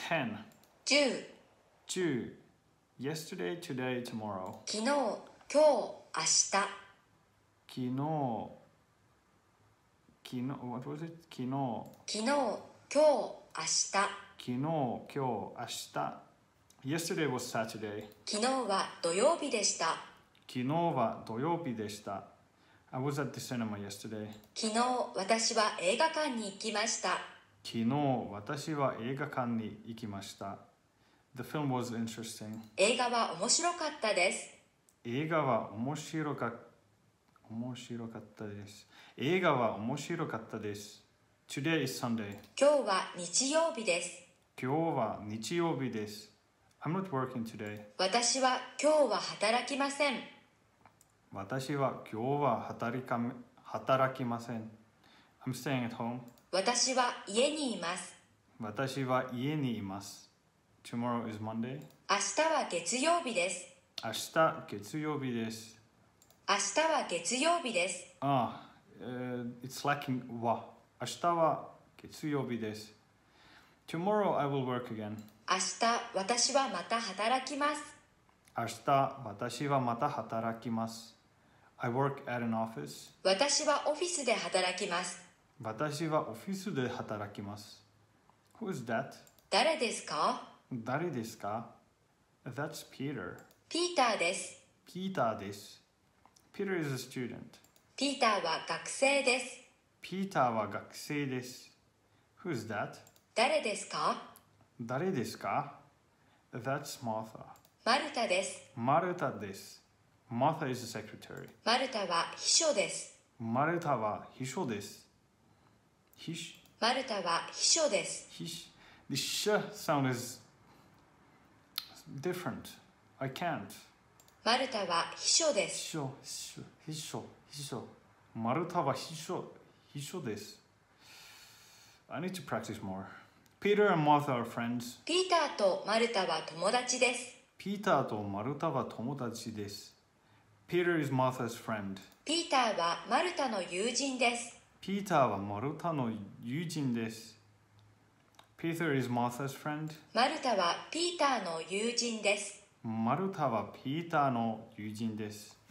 10 10 10 Yesterday, today, tomorrow 昨日、今日、明日昨日 What was it? 昨日昨日、今日、明日昨日、今日、明日 Yesterday was Saturday 昨日は土曜日でした。 昨日は土曜日でした。I was at the cinema yesterday 昨日、私は映画館に行きました。 昨日、私は映画館に行きました。The film was interesting 映画は面白かったです。 映画は面白かったです。映画は面白かったです。Today is Sunday 今日は日曜日です。 今日は日曜日です。I'm not working today 私は今日は働きません。 私は今日は働きません。I'm staying at home 私は家にいます。 私は家にいます。Tomorrow is Monday 明日は月曜日です。 明日月曜日です。 明日は月曜日です。 It's lacking は明日は月曜日です。Tomorrow I will work again 明日私はまた働きます。 明日私はまた働きます。I work at an office 私はオフィスで働きます。 私はオフィスで働きます。Who is that? 誰ですか？ 誰ですか？ That's Peter ピーターです。 ピーターです。Peter is a student ピーターは学生です。 ピーターは学生です。Who is that? 誰ですか？ 誰ですか？ That's Martha マルタです。 マルタです。Martha is the secretary マルタは秘書です。 マルタは秘書です。 マルタは秘書です。 The sh sound is different. I can't. マルタは秘書です。 秘書。マルタは秘書です。I need to practice more. Peter and Martha are friends. ピーターとマルタは友達です。 ピーターとマルタは友達です。Peter is Martha's friend. ピーターはマルタの友人です。 ピーターはマルタの友人です。Peter is Martha's friend. マルタはピーターの友人です。 マルタはピーターの友人です。